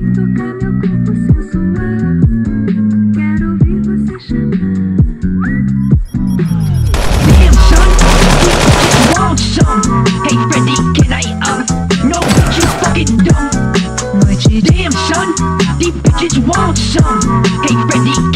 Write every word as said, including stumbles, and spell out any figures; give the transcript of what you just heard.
Tocar meu corpo sensual, quero ouvir você chamar. Damn son, these bitches want some. Hey Freddy, can I um, no bitches fucking dumb. Damn son, these bitches want some. Hey Freddy,